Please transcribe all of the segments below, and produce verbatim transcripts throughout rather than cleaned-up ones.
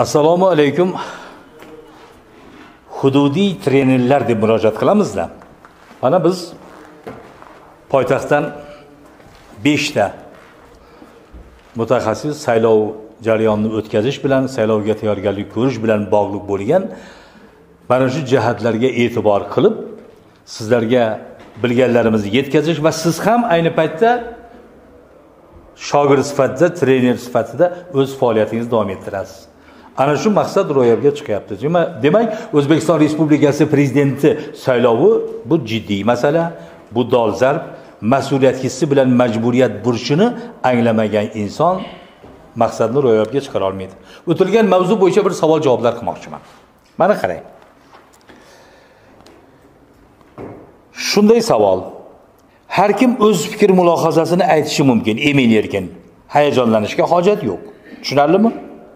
Assalomu alaykum. Hududiy trenerlar deb murojaat qilamizda. Mana biz poytaxtdan besh ta mutaxassis saylov jarayonini o'tkazish bilan, saylovga tayyorgarlik ko'rish bilan bog'liq bo'lgan mana shu jihatlarga e'tibor qilib, sizlarga bilganlarimizni yetkazish va siz ham ayni paytda shogird sifatida, trener sifatida o'z faoliyatingizni davom ettirasiz. Ana shu maqsad ro'yobga chiqyapti. Demak, O'zbekiston Respublikasi prezidenti saylovi bu jiddiy masala, bu dolzarb, mas'uliyat hissi bilan majburiyat burchini anglamagan inson maqsadni ro'yobga chiqara olmaydi. O'tilgan mavzu bo'yicha bir savol-javoblar qilmoqchiman. Mana qarang. Shunday savol. Har kim o'z fikr mulohazasini aytishi mumkin, emin erkin. Hayajonlanishga hojat yo'q. Tushunarlimi?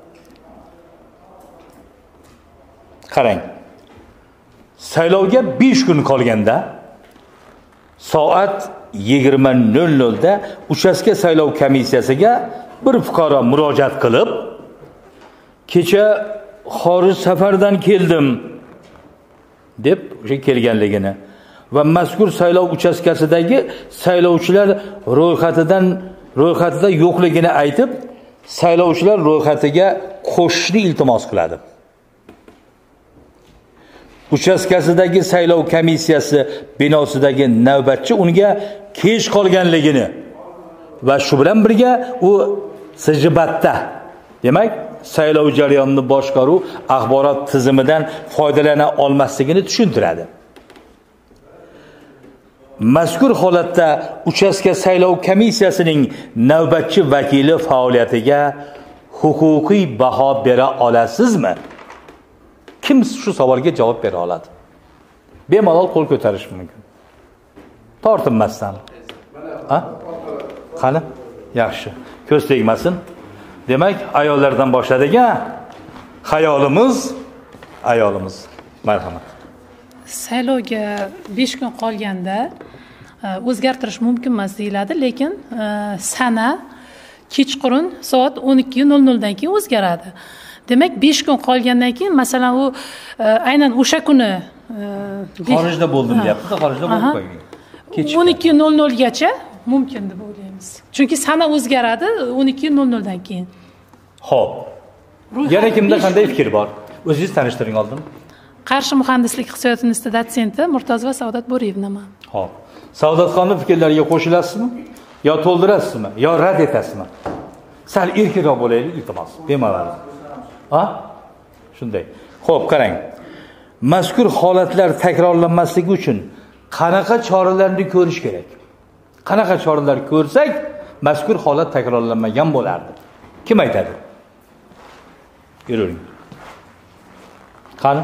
Qarang. Saylovga besh kun qolganda soat yigirma nol nol da uchastka saylov komissiyasiga bir fuqaro murojaat qilib, kecha xorij safardan keldim deb o'sha kelganligini va mazkur saylov uchastkasidagi saylovchilar ro'yxatidan ro'yxatida yo'qligini aytib, saylovchilar ro'yxatiga qo'shishni iltimos qiladi. Uchastkasidagi saylov komissiyasi binosidagi navbatchi unga kech qolganligini va shu bilan birga u sijibatda, demak, saylov jarayonini boshqaruv axborot tizimidan foydalana olmasligini tushuntiradi. Mazkur holatda uchastka saylov komissiyasining navbatchi vakili faoliyatiga huquqiy baho bera olasizmi? Kim shu savolga javob bera oladi? Bemalol qo'l ko'tarish mumkin. Tortinmasdan. Ha? Qani? Yaxshi. Ko'z tegmasin. Demak, ayollardan boshladik-a? Xayolimiz, ayolimiz. Marhamat. Saylovga besh kun qolganda o'zgartirish mumkin emas deyiladi, lekin sana kechqurun soat o'n ikki nol nol dan keyin o'zgaradi. Demak, besh kun qolgandan keyin, masalan, u aynan o'sha kuni xorijda bo'ldim deyapti, xorijda bo'lib qo'ygan. o'n ikki nol nol gacha mumkin deb o'ylaymiz. Chunki sana o'zgaradi o'n ikki nol nol dan keyin. Xo'p. Yana kimda qanday fikr bor? O'zingiz tanishtiring oldin. Qarshi muhandislik iqtisodiyot instituti dotsenti Murtazova Saodat Bo'riyevnaman. Xo'p. Saodatxonning fikrlariga qo'shilasizmi? Yo to'ldirasizmi? Yo rad etasizmi? Sal erkinroq bo'laylik, iltimos. Bemalol. Ha? Shunday. Xo'p, qarang. Mazkur holatlar takrorlanmasligi uchun qanaqa choralarni ko'rish kerak? Qanaqa choralar ko'rsak, mazkur holat takrorlanmagan bo'lardi? Kim aytadi? Yuravering. Qani?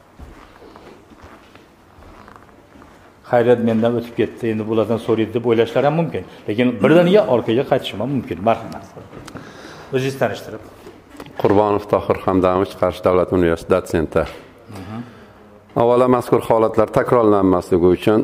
Xayriyat mendan o'tib ketdi, endi bulardan so'raydi deb o'ylashlar ham mumkin. Lekin birdaniga orqaga qaytishim ham mumkin. Marhamat. O'zingiz tanishtirib. Qurbonov Tohir Hamdamovich, Qarshi davlat universiteti dotsenti. Avvalo mazkur holatlar takrorlanmasligi uchun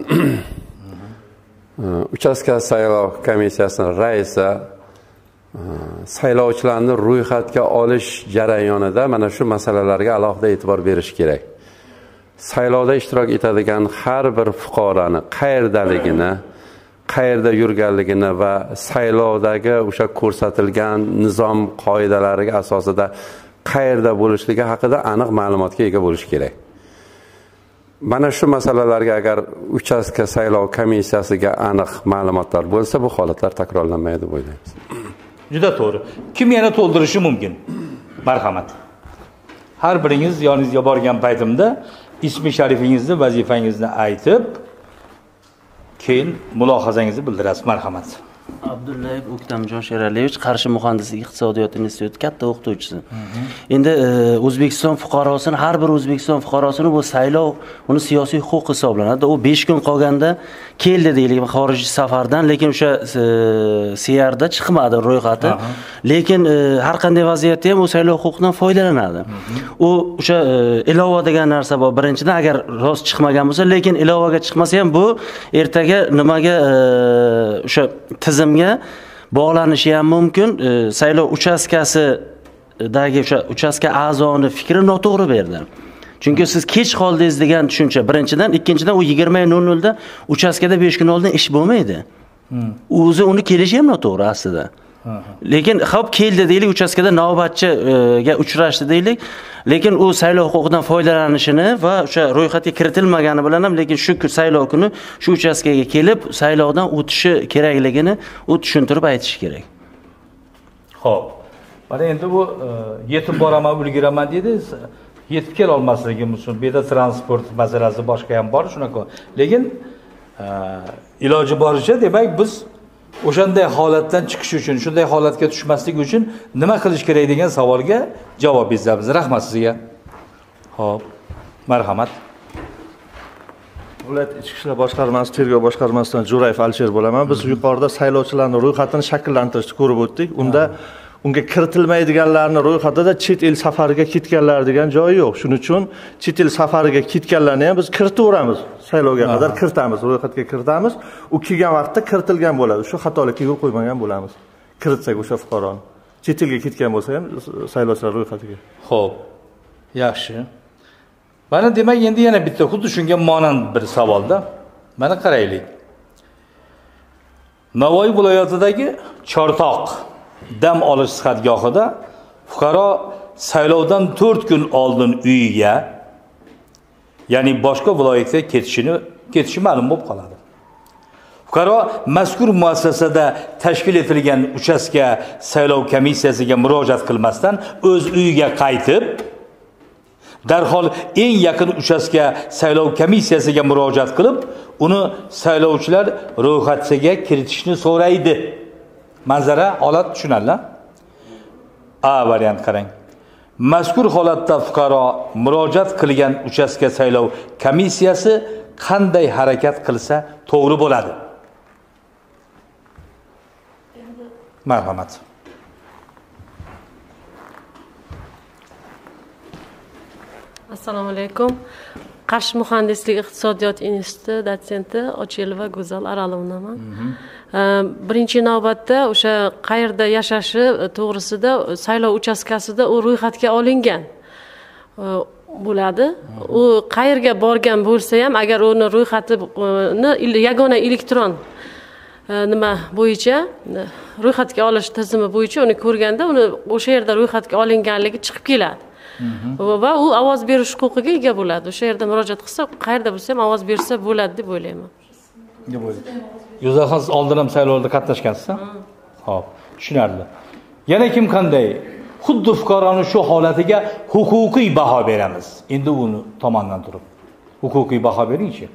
uchastka saylov komissiyasining raisi saylovchilarni ro'yxatga olish jarayonida mana shu masalalarga alohida e'tibor berish kerak. Saylovda ishtirok etadigan har bir fuqaroni qayerdaligini, qayerda yurganligini va saylovdagi o'sha ko'rsatilgan nizom qoidalariga asosida qayerda bo'lishligi haqida aniq ma'lumotga ega bo'lish kerak. Mana shu masalalarga agar uchastka saylov komissiyasiga aniq ma'lumotlar bo'lsa, bu holatlar takrorlanmaydi deb o'ylaymiz. Juda to'g'ri. Kim yana to'ldirishi mumkin? Marhamat. Har biringiz yoningizga borgan paytimda ismi sharifingizni, vazifangizni aytib, keyin mulohazangizni bildirasiz. Marhamat. Abdullayev O'ktamjon Sheraliyevich, Qarshi muhandislik iqtisodiyot instituti katta o'qituvchisi. Endi O'zbekiston fuqarosini, har bir O'zbekiston fuqarosini bu saylov uni siyosiy huquq hisoblanadi. U besh kun qolganda keldi deylik xorijiy safardan, lekin o'sha siyarda chiqmadi ro'yxati. Lekin har qanday vaziyatda ham u saylov huquqidan foydalanadi. U o'sha ilova degan narsa bor. Birinchidan, agar rost chiqmagan bo'lsa, lekin ilovaga chiqmasa ham bu ertaga nimaga o'sha tizimga bog'lanishi ham mumkin. Saylov uchastkasi ro'yxatdagi o'sha uchastka a'zoni fikri noto'g'ri berdi. Chunki siz kech qoldingiz degan tushuncha birinchidan, ikkinchidan u yigirma nol nol da uchastkada besh kun oldin ish bo'lmaydi. O'zi uni kelishi ham noto'g'ri aslida. Lekin xo'p keldi deylik, uchastkada navbatchiga uchrashdi deylik, lekin u saylov huquqidan foydalanishini va o'sha ro'yxatga kiritilmagani bilan ham lekin shu saylov kuni shu uchastkaga kelib saylovdan o'tishi kerakligini u tushuntirib aytishi kerak. Xo'p. Mana endi bu yetib boraman, ulguraman dedi. Yetib kela olmasligi uchun bu yerda transport masalasi boshqa ham bor, shunaqa. Lekin iloji boricha demak biz o'shanday holatdan chiqish uchun, shunday holatga tushmaslik uchun nima qilish kerak degan savolga javob beramiz. Rahmat sizga. Xo'p. Marhamat. Viloyat Ichki ishlar boshqarmasi tergov boshqarmasidan Jo'rayev Alisher bo'laman. Biz yuqorida saylovchilarning ro'yxatini shakllantirishni ko'rib o'tdik. Unda unga kiritilmaydiganlarning ro'yxatida chet el safariga ketganlar degan joyi yo'q. Shuning uchun chet el safariga ketganlarni ham biz kiritaveramiz. Saylovga qadar kiritamiz, ro'yxatga kiritamiz. U kelgan vaqtda kiritilgan bo'ladi. Shu xatolikka yo'l qo'ymagan bo'lamiz. Kiritsak o'sha fuqaroni. Chet elga ketgan bo'lsa ham saylovchilar ro'yxatiga. Xo'p. Yaxshi. Mana demak endi yana bitta xuddi shunga monand bir savolda. Mana qaraylik. Navoiy viloyatidagi Chortoq dam olish sihatgohida fuqaro saylovdan to'rt kun oldin uyiga, ya'ni boshqa viloyatga ketishini ketishi ma'lum bo'lib qoladi. Fuqaro mazkur muassasada tashkil etilgan uchastka saylov komissiyasiga murojaat qilmasdan o'z uyiga qaytib, darhol eng yaqin uchastka saylov komissiyasiga murojaat qilib, uni saylovchilar ro'yxatiga kiritishni so'raydi. Manzara, holat tushunarli? A variant qarang. Mazkur holatda fuqaro murojaat qilgan uchastka saylov komissiyasi qanday harakat qilsa to'g'ri bo'ladi? Marhamat. Assalomu alaykum. Qarshi muhandislik iqtisodiyot instituti dotsenti Ochilova Go'zal Aralovnaman. Birinchi navbatda o'sha qayerda yashashi to'g'risida saylov uchastkasida u ro'yxatga olingan bo'ladi. U qayerga borgan bo'lsa ham, agar uni ro'yxatini yagona elektron nima bo'yicha ro'yxatga olish tizimi bo'yicha uni ko'rganda, uni o'sha yerda ro'yxatga olinganligi chiqib keladi. Va u ovoz berish huquqiga ega bo'ladi. O'sha yerda murojaat qilsa, qayerda bo'lsa ham ovoz bersa bo'ladi deb o'ylayman. Deb o'ylayman. Yuzafar oldin ham saylovlarda qatnashgansiz? Xo'p, tushunarli. Yana kim qanday? Xuddi fuqaroni shu holatiga huquqiy baho beramiz. Endi uni tomondan turib. Huquqiy baho beringchi.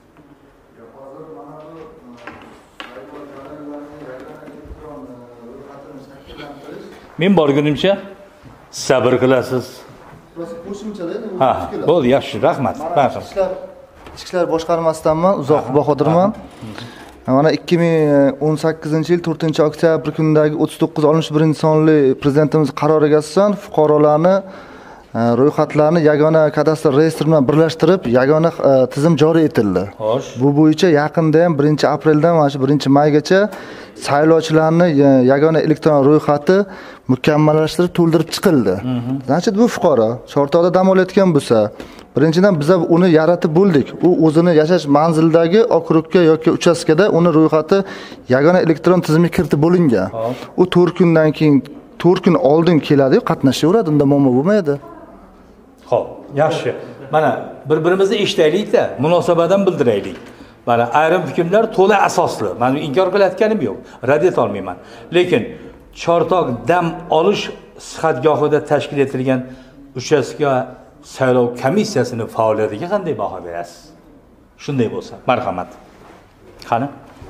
Men borgunimcha sabr qilasiz. Ha, bo'ldi, yaxshi, rahmat. Ichki ishlar boshqarmasidanman, Uzoq Bahodirman. Mana ikki ming o'n sakkizinchi yil to'rtinchi oktyabr kunidagi o'ttiz to'qqiz oltmish birinchi sonli prezidentimiz qaroriga asosan fuqarolarni ro'yxatlarni yagona kadastr reyestri bilan birlashtirib, yagona tizim joriy etildi. Bu bo'yicha yaqinda ham birinchi apreldan mana shu birinchi maygacha saylovchilarni yagona elektron ro'yxati mukammallashtirib to'ldirib chiqildi. Значит, bu fuqaro Chortoqda dam olayotgan bo'lsa, birinchidan biz uni yaratib bo'ldik. U o'zini yashash manzilidagi okrugga yoki uchastkada uni ro'yxati yagona elektron tizimga kiritib bo'lingan. U to'rt kundan keyin to'rt kun oldin keladi, qatnashaveradi, unda muammo bo'lmaydi. Xo'p, yaxshi. Mana bir-birimizni eshitaylik-da, munosabatdan bildiraylik. Mana ayrim fikrlar to'la asosli. Men inkor qilayotganim yo'q, rad eta olmayman. Lekin Chortoq dam olish sihatgohida tashkil etilgan uchastka saylov komissiyasining faoliyatiga qanday baho berasiz? Shunday bo'lsa, marhamat. Qani?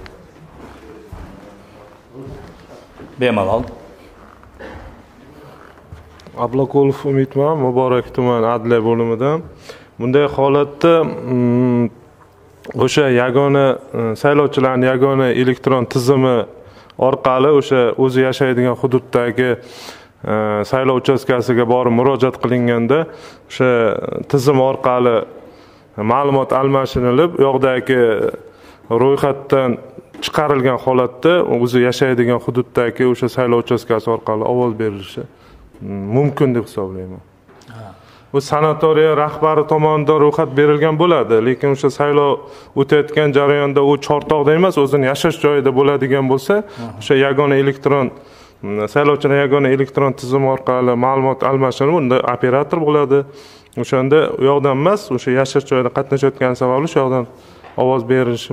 Bemalol. Ablaqulov Umidman, Muborak tuman adliya bo'limidan. Bunday holatda o'sha yagona saylovchilarning yagona elektron tizimi orqali o'sha o'zi yashaydigan hududdagi saylov uchastkasiga borib murojaat qilinganda o'sha tizim orqali ma'lumot almashinilib, u yoqdagi ro'yxatdan chiqarilgan holatda o'zi yashaydigan hududdagi o'sha saylov uchastkasi orqali ovoz berilishi mumkin deb hisoblayman. Bu sanatoriya rahbari tomonidan ro'yxat berilgan bo'ladi, lekin o'sha saylov o'tayotgan jarayonda u Chortoqda emas, o'zini yashash joyida bo'ladigan bo'lsa, o'sha yagona elektron saylovchilar yagona elektron tizim orqali ma'lumot almashinib, unda operator bo'ladi. O'shanda u yoqdan emas, o'sha yashash joyida qatnashayotgani sababli shu yoqdan ovoz berilishi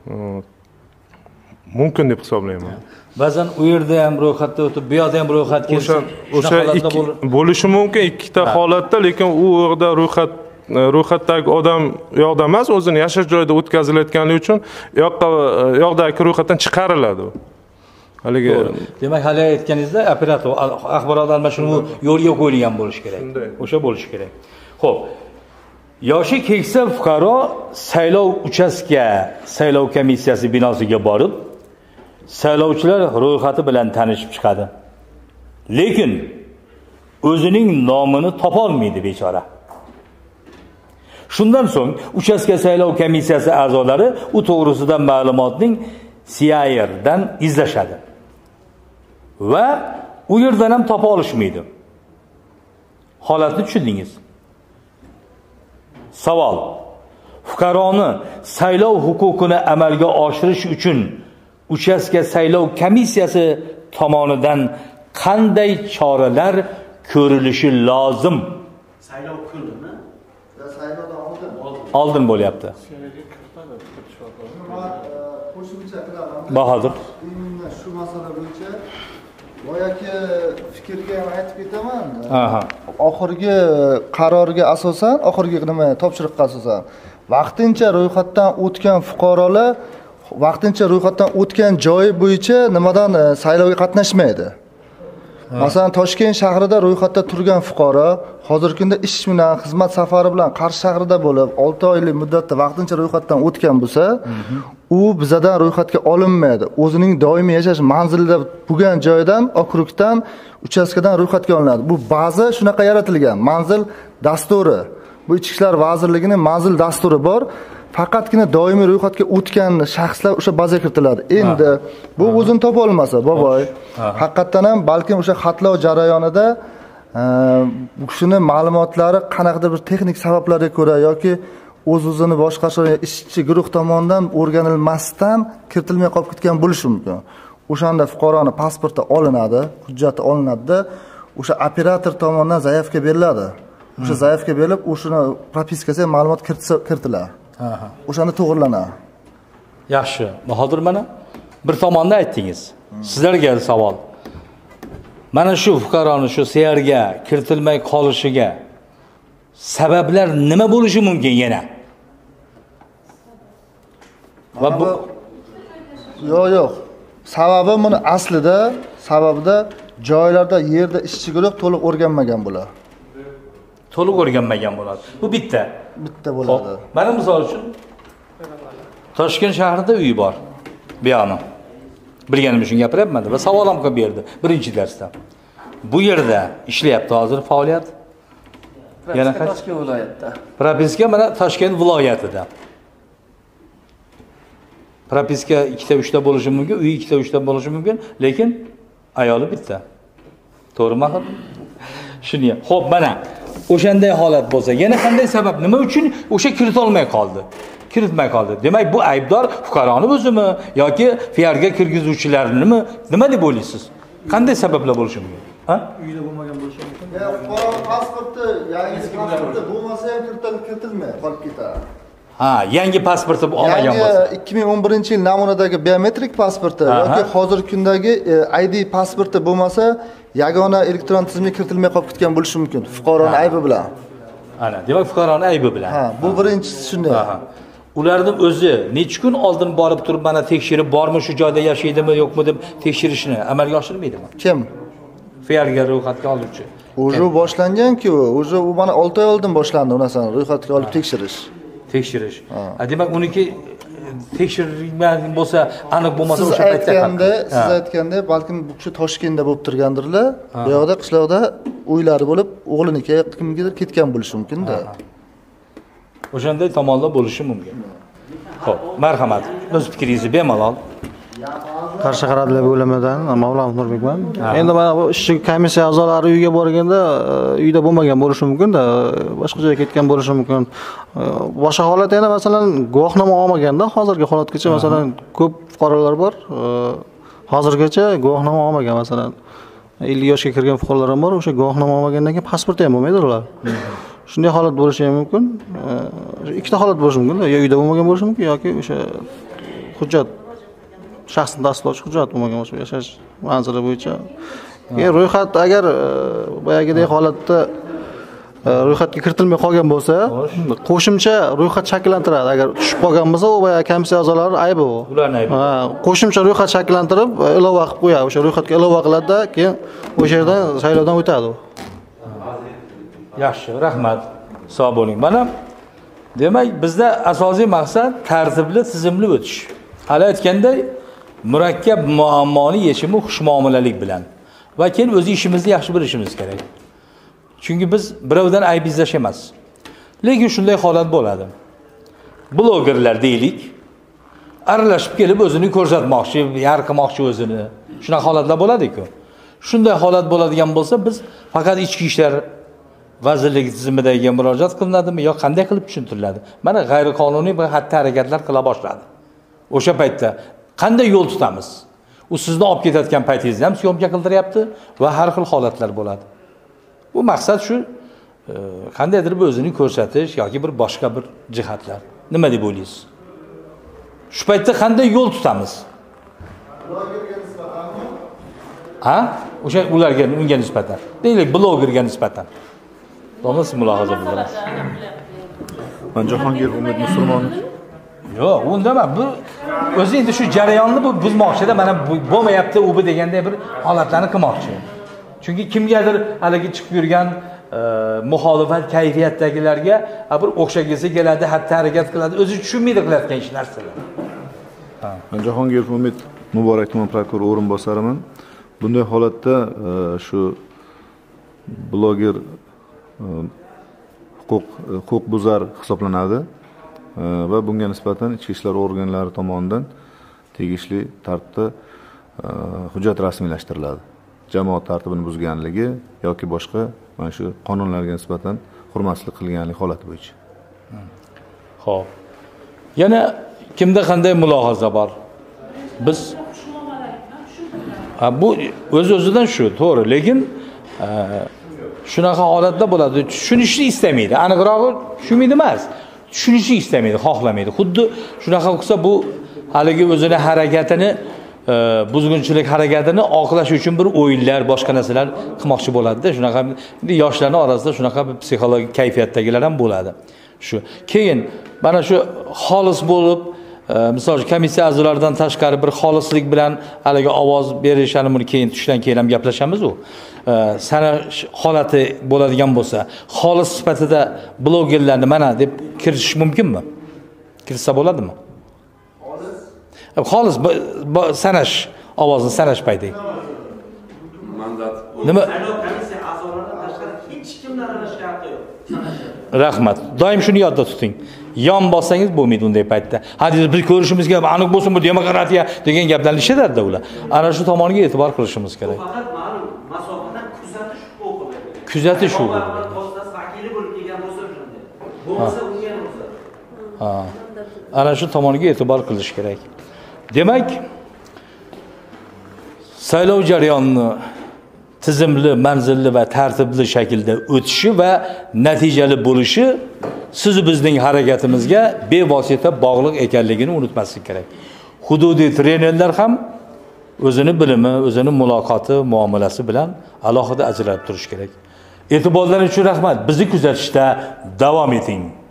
mumkin deb hisoblayman. Ba'zan u yerda ham ro'yxatda o'tib, bu yoqda ham ro'yxat kelsa, o'sha bo'lishi mumkin ikkita holatda, lekin u yerda ro'yxat ro'yxatdagi odam u yoqda emas, o'zini yashash joyida o'tkazilayotganligi uchun u yoqqa u yoqdagi ro'yxatdan chiqariladi. Haligi demak, hali aytganingizda operator axborot almashinuvi yo'lga qo'yilgan bo'lishi kerak. O'sha bo'lishi kerak. Xo'p. Yoshi keksa fuqaro saylov uchastka saylov komissiyasi binosiga borib, saylovchilar ro'yxati bilan tanishib chiqadi. Lekin o'zining nomini topa olmaydi bechora. Shundan so'ng uchastka saylov komissiyasi a'zolari u to'g'risida ma'lumotning C I R dan izlashadi. Va u yerdan ham topa olishmaydi. Holatni tushundingiz? Savol: fuqaroni saylov huquqini amalga oshirish uchun uchastka saylov komissiyasi tomonidan qanday choralar ko'rilishi lozim? Saylov kunimi? Saylovdan oldin. Oldin bo'lyapti. Bahodir. Shu masala bo'yicha boyagi fikrga ham aytib ketaman. Aha. Oxirgi qarorga asosan, oxirgi nima topshiriqqa asosan vaqtincha ro'yxatdan o'tgan fuqarolar vaqtincha ro'yxatdan o'tgan joyi bo'yicha nimadan saylovga qatnashmaydi. Masalan, Toshkent shahrida ro'yxatda turgan fuqaro hozirgi kunda ish bilan, xizmat safari bilan Qarshi shahrida bo'lib, olti oylik muddatda vaqtincha ro'yxatdan o'tgan bo'lsa, u bizadan ro'yxatga olinmaydi. O'zining doimiy yashash manzilida bo'lgan joydan, okrugdan, uchastkadan ro'yxatga olinadi. Bu ba'zi shunaqa yaratilgan manzil dasturi. Bu Ichki ishlar vazirligining manzil dasturi bor. Faqatgina doimiy ro'yxatga o'tgan shaxslar o'sha bazaga kiritiladi. Endi bu o'zini topa olmasa, boboy, haqiqatan ham balkim o'sha xatlov jarayonida bu kishining ma'lumotlari qanaqadir bir texnik sabablarga ko'ra yoki o'z-o'zini boshqarish ishchi guruh tomonidan o'rganilmasdan kiritilmay qolib ketgan bo'lishi mumkin. O'shanda fuqaroning pasporti olinadi, hujjati olinadi, o'sha operator tomonidan zaявка beriladi. O'sha zaявка berilib, o'shini propiskasiga ma'lumot kiritiladi. Aha. O'shanda to'g'rilanadi. Yaxshi. Bahodir, mana bir tomonda aytdingiz. Sizlarga savol. Mana shu fuqaroning shu C R ga kiritilmay qolishiga sabablar nima bo'lishi mumkin yana? Va bu yo'q, yo'q. Sababi buni aslida, sababida joylarda yerda ishchi guruh to'liq o'rganmagan bo'ladi. To'liq o'rganmagan bo'ladi. Bu bitta. Bitta bo'ladi. Mana misol uchun Toshkent shahrida uy bor. Bu yoqni. Bilganim uchun gapiryapman va savol ham qilib berdi birinchi darsda. Bu yerda ishlayapti hozir faoliyat. Yana Toshkent viloyatida. Propiska mana Toshkent viloyatida. Propiska ikkita uchta bo'lishi mumkin, uy ikkita uchta bo'lishi mumkin, lekin ayoli bitta. To'g'rimi axir? Shuni. Xo'p, mana o'shanday holat bo'lsa, yana qanday sabab, nima uchun o'sha kirit olmay qoldi? Kiritmay qoldi. Demak, bu aybdor fuqaroni o'zimi yoki F I R ga kirgizuvchilarnimi? Nima deb o'ylaysiz? Qanday sabablar bo'lishi mumkin? Ha? Uyda bo'lmagan bo'lishi mumkin. Ya, fuqaro pasporti, yangi pasporti bo'lmasa ham kiritilmay qolib ketadi. Ha, yangi pasporti olmagan bo'lsa. Yangi ikki ming o'n birinchi yil namunadagi biometrik pasporti yoki hozirgi kundagi I D pasporti bo'lmasa, yagona elektron tizimga kiritilmay qolib ketgan bo'lishi mumkin fuqaroning aybi bilan. Ana, demak fuqaroning aybi bilan. Ha, bu birinchisi shunday. Ularning o'zi necha kun oldin borib turib mana tekshirib bormi, shu joyda yashaydimi, yo'qmi deb tekshirishni amalga oshirmaydimi? Kim? F I R ga ro'yxatga oluvchi. O'zi boshlangan-ku, o'zi u mana olti oy oldin boshlandi u narsani ro'yxatga olib tekshirish. Tekshirish. Ha, demak uniki tekshirilmagan bo'lsa, aniq bo'lmasa o'sha paytda aytganda, siz aytganda, balkim bu kishi Toshkentda bo'lib turgandirlar. Bu yoqda qishloqda uylari bo'lib, o'g'liniki kimgadir ketgan bo'lishi mumkin-da. O'shanday tomonlar bo'lishi mumkin. Xo'p, marhamat. O'z fikringizni bemalol. Ya, hozir Qarshi qaradlar bo'limidan Mavlonov Nurbekman. Endi mana bu ishchi komissiya a'zolari uyga borganda uyda bo'lmagan bo'lishi mumkin-da, boshqa joyga ketgan bo'lishi mumkin. Boshqa holat yana masalan guvohnoma olmaganda hozirgi holatgacha masalan ko'p fuqarolar bor. Hozirgacha guvohnoma olmagan masalan ellik yoshga kirgan fuqarolar ham bor, o'sha guvohnoma olmagandan keyin pasporti ham bo'lmaydi ular. Shunday holat bo'lishi ham mumkin. Ikkita holat bo'lishi mumkin, yo uyda bo'lmagan bo'lishi mumkin yoki o'sha hujjat shaxsni tasdiqlovchi hujjat bo'lmagan bo'lsa, yashash manzili bo'yicha. Keyin ro'yxat agar boyagidek holatda ro'yxatga kiritilmay qolgan bo'lsa, qo'shimcha ro'yxat shakllantiradi. Agar tushib qolgan bo'lsa, u boya komissiya a'zolari aybi u. Ularning aybi. Ha, qo'shimcha ro'yxat shakllantirib, ilova qilib qo'yadi. O'sha ro'yxatga ilova qiladi-da, keyin o'sha yerdan saylovdan o'tadi u. Yaxshi, rahmat. Sog' bo'ling. Mana demak, bizda asosiy maqsad tartibli, tizimli o'tish. Hali aytganday, murakkab muammoni yechimi xushmuomalalik bilan va keyin o'z ishimizni yaxshi bilishimiz kerak. Chunki biz birovdan ayb izlash emas. Lekin shunday holat bo'ladi. Blogerlar deylik, aralashib kelib o'zini ko'rsatmoqchi, yarqimoqchi o'zini. Shunaqa holatlar bo'ladi-ku. Shunday holat bo'ladigan bo'lsa, biz faqat ichki ishlar vazirligi tizimiga murojaat qilinadimi yo qanday qilib tushuntiriladi? Mana g'ayriqonuniy bir xatti-harakatlar qila boshladi. O'sha paytda qanday yo'l tutamiz? U sizni olib ketayotgan paytingizni ham syomka qildiryapti va har xil holatlar bo'ladi. Bu maqsad shu, qandaydir bir o'zini ko'rsatish yoki bir boshqa bir jihatlar. Nima deb o'ylaysiz? Shu paytda qanday yo'l tutamiz? Ha? O'sha ularga, unga nisbatan. Deylik, blogerga nisbatan. To'g'rimi mulohaza bildirasiz? Men Jahongir Umid Musulmonov. Yo'q, unda emas. Bu o'zi endi shu jarayonni bu buzmoqchi-da, mana bo'lmayapti, u bu deganda bir holatlarni qilmoqchi. Chunki kimgadir haligi chiqib yurgan muxolifat kayfiyatdagilarga bir o'xshagisi keladi, xatti harakat qiladi, o'zi tushunmaydi qilayotgan ish narsalar. Ha, men Jahongir Umid Muborak tuman prokurori o'rinbosariman. Bunday holatda shu bloger huquq huquqbuzar hisoblanadi va bunga nisbatan ichki ishlar organlari tomonidan tegishli tartibda hujjat rasmiylashtiriladi. Jamoat tartibini buzganligi yoki boshqa mana shu qonunlarga nisbatan hurmatsizlik qilganlik holati bo'yicha. Xo'p. Yana kimda qanday mulohaza bor? Biz bu o'z-o'zidan shu, to'g'ri, lekin shunaqa holatda bo'ladi. Tushunishni istamaydi. Aniqrog'i tushunmaydi emas. Tushunishni istamaydi, xohlamaydi. Xuddi shunaqa qilsa bu haligi o'zini harakatini, buzg'unchilik harakatini oqlash uchun bir o'yinlar, boshqa narsalar qilmoqchi bo'ladi-da. Shunaqa yoshlarning orasida shunaqa bir psixologik kayfiyatdagilar ham bo'ladi. Shu. Keyin mana shu xolis bo'lib, misol uchun komissiya a'zolaridan tashqari bir xolislik bilan haligi ovoz berishani buni keyin tushdan keyin ham gaplashamiz u. Sana holati bo'ladigan bo'lsa, xolis sifatida blogerlarni mana deb kiritish mumkinmi? Kirsa bo'ladimi? Xolis sanash, ovozni sanash payti. Nima? Komissiya a'zolaridan tashqari hech kimni aralashgan haqqi yo'q. Rahmat. Doim shuni yodda tuting. Yon bossangiz bo'lmaydi unday paytda. Hadi biz ko'rishimiz kerak, aniq bo'lsin bu demokratiya degan gaplarni ishlatadi ular. Ana shu tomoniga e'tibor qilishimiz kerak. Faqat ma'lum masofadan kuzatish huquqi. Kuzatish huquqi. Vakili bo'lib kelgan bo'lsa shunday. Bo'lmasa unga ruxsat. Ha. Ana shu tomoniga e'tibor qilish kerak. Demak, saylov jarayonini tizimli, manzilli va tartibli shaklda o'tishi va natijali bo'lishi siz bizning harakatimizga bevosita bog'liq ekanligini unutmaslik kerak. Hududiy trenerlar ham o'zini bilimi, o'zini muloqoti, muomalasi bilan alohida ajralib turish kerak. E'tiborlaringiz uchun rahmat. Bizni kuzatishda davom eting.